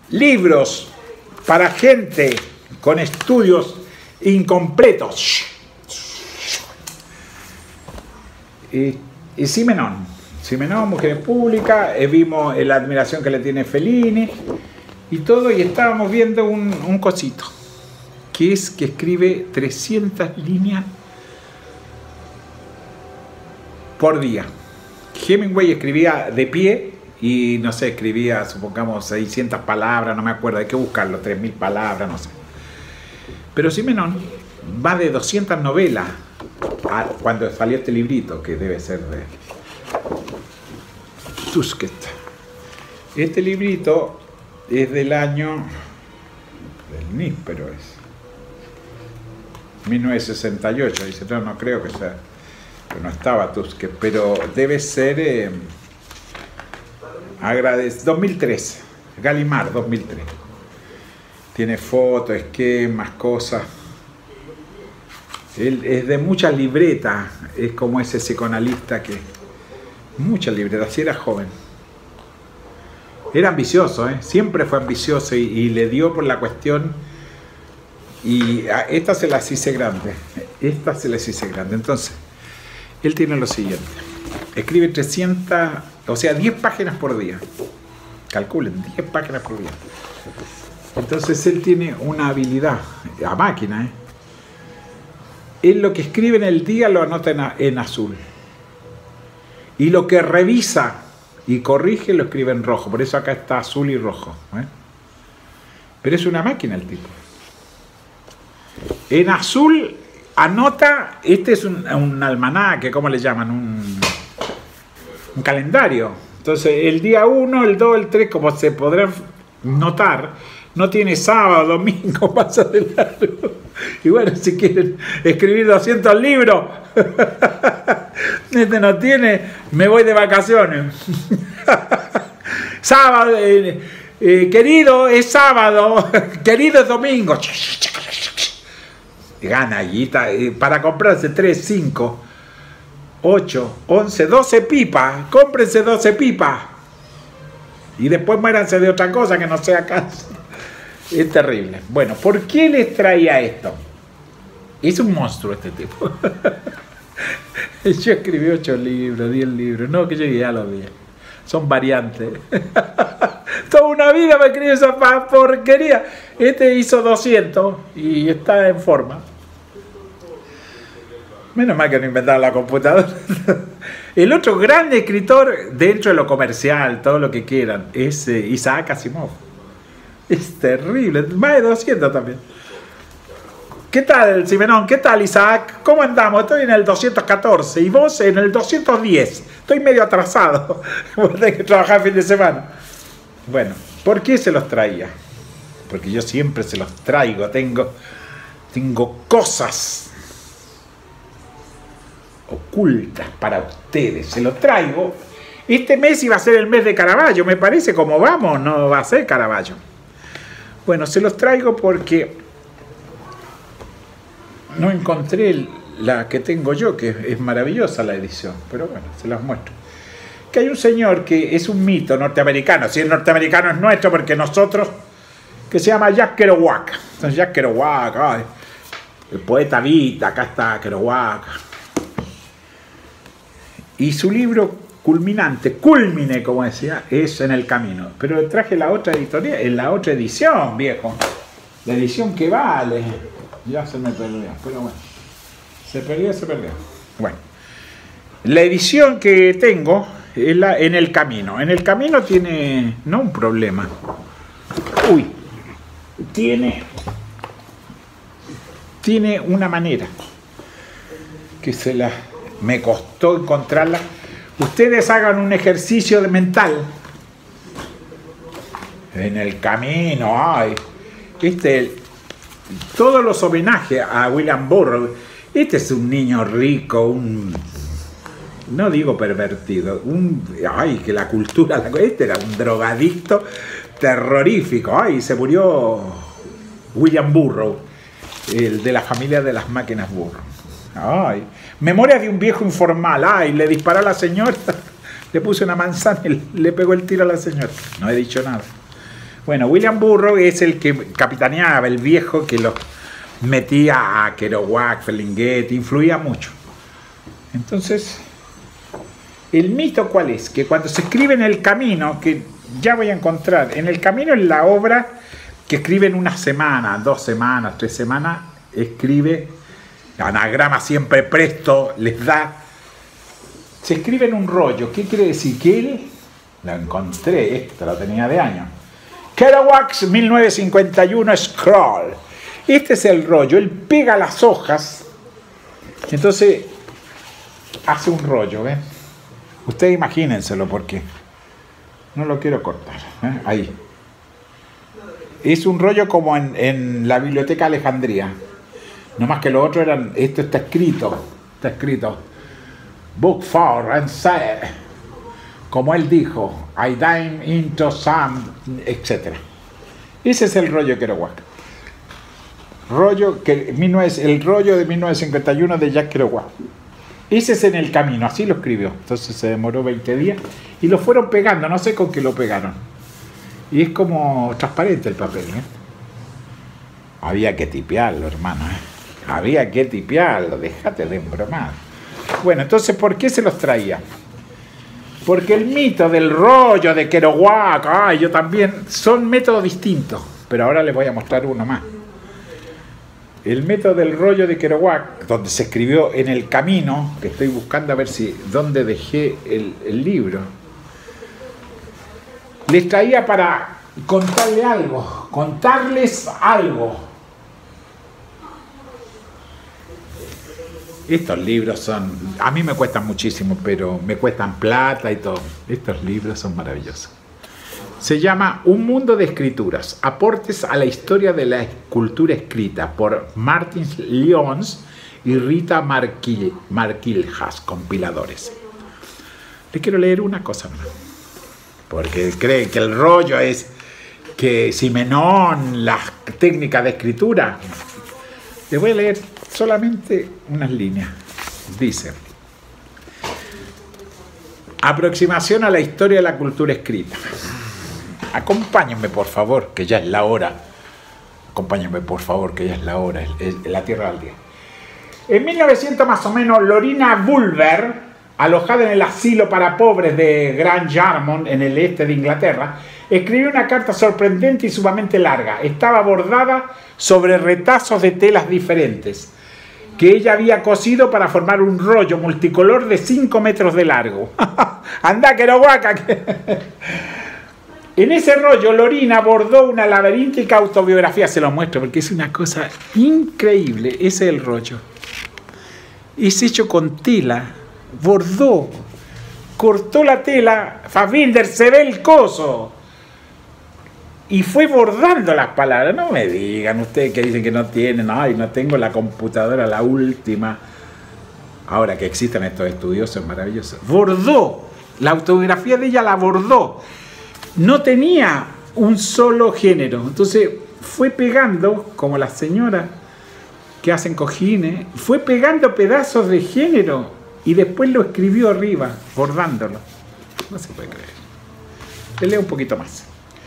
libros para gente con estudios incompletos. Y Simenón, Mujeres Públicas, vimos la admiración que le tiene Fellini y todo, y estábamos viendo un cosito, que es que escribe 300 líneas por día. Hemingway escribía de pie y, no sé, escribía, supongamos, 600 palabras, no me acuerdo, hay que buscarlo, 3000 palabras, no sé. Pero Simenón va de 200 novelas cuando salió este librito, que debe ser de Tusquet. Este librito es del año del níspero, es 1968, dice, no creo que sea, que no estaba Tusquet, pero debe ser 2003, Gallimard, 2003. Tiene fotos, esquemas, cosas. Él es de muchas libretas, es como ese psicoanalista que... Muchas libretas, si era joven. Era ambicioso, siempre fue ambicioso y le dio por la cuestión. Y a esta se las hice grande. Entonces, él tiene lo siguiente. Escribe 300, o sea, 10 páginas por día. Calculen, 10 páginas por día. Entonces él tiene una habilidad a máquina. Él lo que escribe en el día lo anota en azul. Y lo que revisa y corrige lo escribe en rojo. Por eso acá está azul y rojo. Pero es una máquina el tipo. En azul anota, este es un almanaque, ¿cómo le llaman? Un calendario. Entonces el día 1, el 2, el 3, como se podrán notar, no tiene sábado, domingo, pasa de largo. Y bueno, si quieren escribir 200 libros, este no tiene, me voy de vacaciones. Sábado, querido es sábado, querido es domingo. Gana allí, para comprarse 3, 5, 8, 11, 12 pipas. Cómprense 12 pipas. Y después muéranse de otra cosa que no sea caso. Es terrible. Bueno, ¿por qué les traía esto? Es un monstruo este tipo. Yo escribí 8 libros, 10 libros. No, que yo ya los 10. Son variantes. Toda una vida me escribí esa porquería. Este hizo 200 y está en forma. Menos mal que no inventaron la computadora. El otro gran escritor dentro de lo comercial, todo lo que quieran, es Isaac Asimov. Es terrible, más de 200 también. ¿Qué tal, Simenón? ¿Qué tal, Isaac? ¿Cómo andamos? Estoy en el 214 y vos en el 210. Estoy medio atrasado. Voy a tener que trabajar el fin de semana. Bueno, ¿por qué se los traía? Porque yo siempre se los traigo. Tengo cosas ocultas para ustedes. Se los traigo. Este mes iba a ser el mes de Caravaggio. Me parece, como vamos, no va a ser Caravaggio. Bueno, se los traigo porque no encontré la que tengo yo, que es maravillosa la edición, pero bueno, se las muestro. Que hay un señor que es un mito norteamericano, si es norteamericano es nuestro, porque nosotros, que se llama Jack Kerouac. Entonces Jack Kerouac, ay, el poeta Vita, acá está Kerouac. Y su libro culmine, como decía, es En el camino. Pero traje la otra editorial, en la otra edición, viejo. La edición que vale. Ya se me perdió, pero bueno. Se perdió. Bueno. La edición que tengo es la En el camino. En el camino tiene, no un problema. Uy. Tiene una manera que me costó encontrarla. Ustedes hagan un ejercicio de mental. En el camino, ay. Todos los homenajes a William Burroughs. Este es un niño rico, no digo pervertido, ay, que la cultura, este era un drogadicto terrorífico, ay, se murió William Burroughs, el de la familia de las máquinas Burroughs. Ay, memoria de un viejo informal, ay, le disparó a la señora, le puse una manzana y le pegó el tiro a la señora. No he dicho nada. Bueno, William Burroughs es el que capitaneaba, el viejo que los metía a Kerouac, Ferlinghetti, influía mucho. Entonces, el mito ¿cuál es? Que cuando se escribe en El Camino, que ya voy a encontrar, en El Camino es la obra que escribe en una semana, 2 semanas, 3 semanas, escribe, anagrama siempre presto, les da, se escribe en un rollo. ¿Qué quiere decir? Que él, lo encontré, esto lo tenía de años, Kerouac 1951 Scroll. Este es el rollo, él pega las hojas, entonces hace un rollo, ¿ven? Ustedes imagínenselo porque no lo quiero cortar, ¿eh? Ahí. Es un rollo como en la Biblioteca Alejandría. No más que lo otro eran, esto está escrito, Book for and said, como él dijo, I dime into some, etc. Ese es el rollo Kerouac. El rollo de 1951 de Jack Kerouac. Ese es En el Camino, así lo escribió. Entonces se demoró 20 días y lo fueron pegando, no sé con qué lo pegaron. Y es como transparente el papel, ¿eh? Había que tipearlo, hermano, ¿eh? Había que tipearlo, déjate de embromar. Bueno, entonces, ¿por qué se los traía? Porque el mito del rollo de Kerouac, yo también, son métodos distintos, pero ahora les voy a mostrar uno más. El método del rollo de Kerouac, donde se escribió En el Camino, que estoy buscando a ver si dónde dejé el libro, les traía para contarles algo. Estos libros son, a mí me cuestan muchísimo, pero me cuestan plata y todo. Estos libros son maravillosos. Se llama Un mundo de escrituras, aportes a la historia de la escultura escrita, por Martin Lyons y Rita Marquilhas, compiladores. Les quiero leer una cosa más, porque creen que el rollo es que Simenón, las técnicas de escritura. Les voy a leer solamente unas líneas. Dice: aproximación a la historia de la cultura escrita. Acompáñenme, por favor, que ya es la hora. Acompáñenme, por favor, que ya es la hora. Es la tierra del día. En 1900 más o menos, Lorina Bulwer, alojada en el asilo para pobres de Grand Yarmouth, en el este de Inglaterra, escribió una carta sorprendente y sumamente larga. Estaba bordada sobre retazos de telas diferentes, que ella había cosido para formar un rollo multicolor de 5 metros de largo. ¡Anda, Kerouac! En ese rollo, Lorina bordó una laberíntica autobiografía. Se lo muestro porque es una cosa increíble. Ese es el rollo. Es hecho con tela. Bordó. Cortó la tela. Fassbinder, se ve el coso. Y fue bordando las palabras. No me digan ustedes que dicen que no tienen. Ay, no tengo la computadora, la última. Ahora que existen estos estudiosos maravillosos. Bordó. La autobiografía de ella la bordó. No tenía un solo género. Entonces fue pegando, como las señoras que hacen cojines, fue pegando pedazos de género y después lo escribió arriba, bordándolo. No se puede creer. Le leo un poquito más.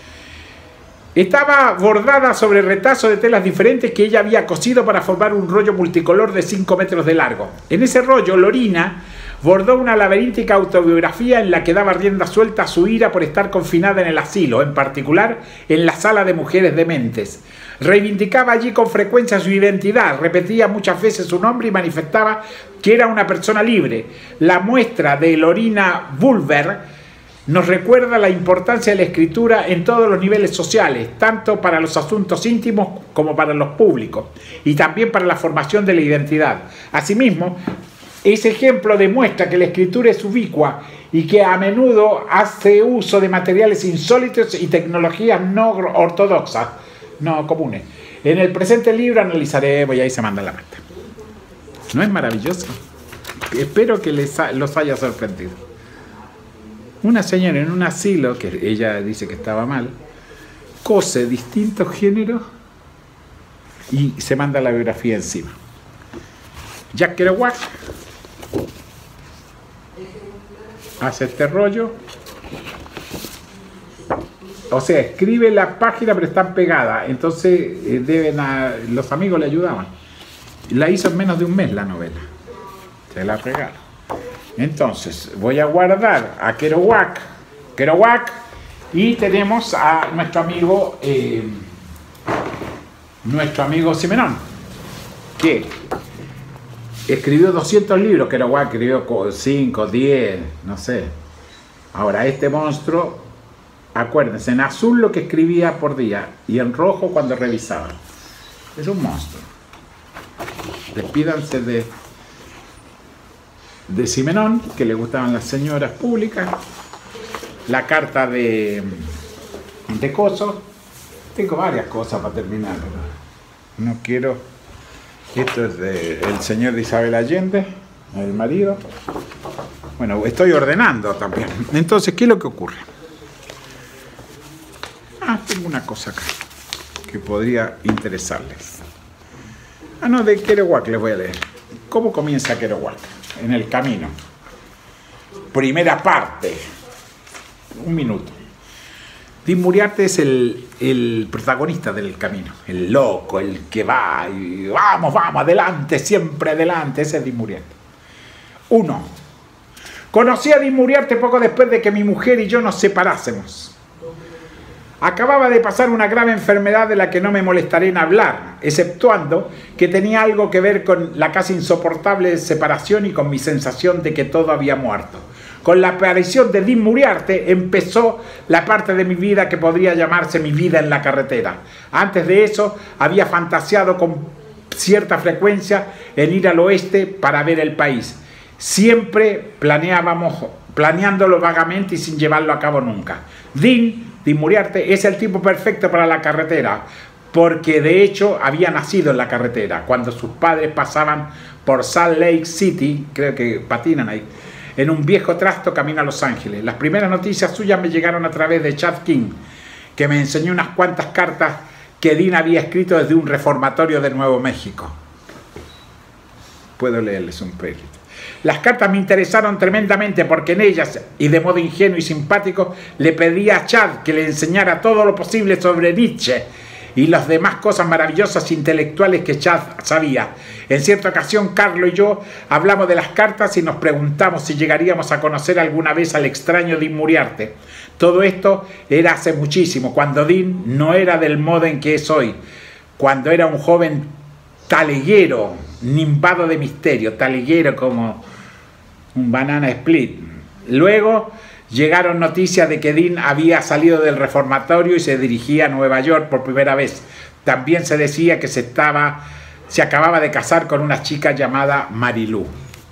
Estaba bordada sobre retazos de telas diferentes que ella había cosido para formar un rollo multicolor de 5 metros de largo. En ese rollo, Lorina bordó una laberíntica autobiografía en la que daba rienda suelta a su ira por estar confinada en el asilo, en particular en la sala de mujeres dementes. Reivindicaba allí con frecuencia su identidad, repetía muchas veces su nombre y manifestaba que era una persona libre. La muestra de Lorina Bulwer nos recuerda la importancia de la escritura en todos los niveles sociales, tanto para los asuntos íntimos como para los públicos, y también para la formación de la identidad. Asimismo, ese ejemplo demuestra que la escritura es ubicua y que a menudo hace uso de materiales insólitos y tecnologías no ortodoxas, no comunes. En el presente libro analizaremos, y ahí se manda la mata. ¿No es maravilloso? Espero que los haya sorprendido. Una señora en un asilo, que ella dice que estaba mal, cose distintos géneros y se manda la biografía encima. Jack Kerouac hace este rollo, o sea, escribe la página pero están pegadas, entonces los amigos le ayudaban. La hizo en menos de un mes la novela, se la regalo. Entonces voy a guardar a Kerouac, y tenemos a nuestro amigo Simenón, que escribió 200 libros. Kerouac escribió 5, 10, no sé. Ahora este monstruo, acuérdense, en azul lo que escribía por día y en rojo cuando revisaba. Es un monstruo. Despídanse de Simenón, que le gustaban las señoras públicas. La carta de Coso. Tengo varias cosas para terminar, pero no quiero. Esto es del señor de Isabel Allende, el marido. Bueno, estoy ordenando también. Entonces, ¿qué es lo que ocurre? Tengo una cosa acá que podría interesarles. No, de Kerouac les voy a leer. ¿Cómo comienza Kerouac? En el camino. Primera parte. 1 minuto. Dean Moriarty es el protagonista del camino. El loco, el que va y vamos, adelante, siempre adelante. Ese es Dean Moriarty. 1. Conocí a Dean Moriarty poco después de que mi mujer y yo nos separásemos. Acababa de pasar una grave enfermedad de la que no me molestaré en hablar, exceptuando que tenía algo que ver con la casi insoportable separación y con mi sensación de que todo había muerto. Con la aparición de Dean Moriarty empezó la parte de mi vida que podría llamarse mi vida en la carretera. Antes de eso había fantaseado con cierta frecuencia en ir al oeste para ver el país. Siempre planeándolo vagamente y sin llevarlo a cabo nunca. Dean Moriarty es el tipo perfecto para la carretera, porque de hecho había nacido en la carretera. Cuando sus padres pasaban por Salt Lake City, creo que patinan ahí, en un viejo trasto camino a Los Ángeles. Las primeras noticias suyas me llegaron a través de Chad King, que me enseñó unas cuantas cartas que Dean había escrito desde un reformatorio de Nuevo México. Puedo leerles un pedacito. Las cartas me interesaron tremendamente porque en ellas, y de modo ingenuo y simpático, le pedía a Chad que le enseñara todo lo posible sobre Nietzsche y las demás cosas maravillosas intelectuales que Chad sabía. En cierta ocasión, Carlo y yo hablamos de las cartas y nos preguntamos si llegaríamos a conocer alguna vez al extraño Dean Moriarty. Todo esto era hace muchísimo, cuando Dean no era del modo en que es hoy, cuando era un joven taleguero, nimbado de misterio, taleguero como un banana split. Luego llegaron noticias de que Dean había salido del reformatorio y se dirigía a Nueva York por primera vez. También se decía que se acababa de casar con una chica llamada Marilú.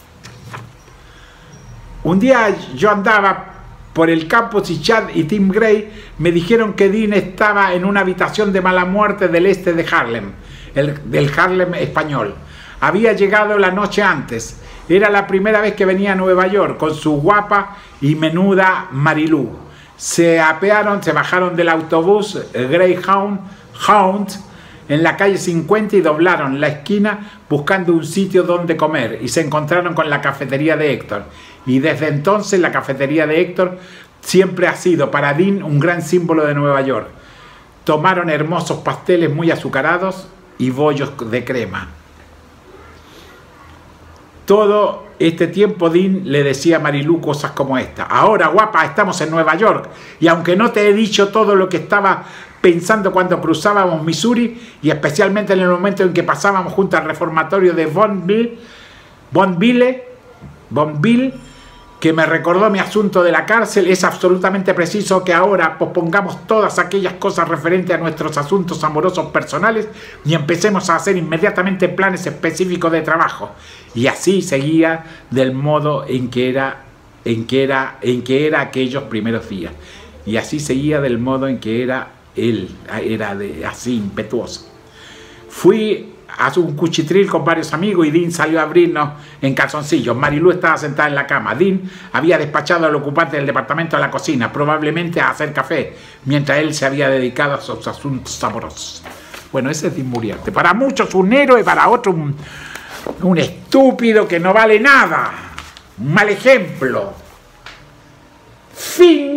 Un día yo andaba por el campus y Chad y Tim Gray me dijeron que Dean estaba en una habitación de mala muerte del este de Harlem, del Harlem español. Había llegado la noche antes. Era la primera vez que venía a Nueva York con su guapa y menuda Marilú. Se bajaron del autobús Greyhound en la calle 50 y doblaron la esquina buscando un sitio donde comer y se encontraron con la cafetería de Héctor. Y desde entonces la cafetería de Héctor siempre ha sido para Dean un gran símbolo de Nueva York. Tomaron hermosos pasteles muy azucarados y bollos de crema. Todo este tiempo Dean le decía a Marilú cosas como esta: ahora, guapa, estamos en Nueva York y aunque no te he dicho todo lo que estaba pensando cuando cruzábamos Missouri y especialmente en el momento en que pasábamos junto al reformatorio de Bonneville, que me recordó mi asunto de la cárcel, es absolutamente preciso que ahora pospongamos todas aquellas cosas referentes a nuestros asuntos amorosos personales y empecemos a hacer inmediatamente planes específicos de trabajo. Y así seguía del modo en que era aquellos primeros días. Y así seguía del modo en que era él, así impetuoso. Fui a un cuchitril con varios amigos y Dean salió a abrirnos en calzoncillos. Marilú estaba sentada en la cama. Dean había despachado al ocupante del departamento a la cocina, probablemente a hacer café, mientras él se había dedicado a sus asuntos amorosos. Bueno, ese es Dean Moriarty. Para muchos un héroe, para otros un estúpido que no vale nada. Un mal ejemplo. Fin.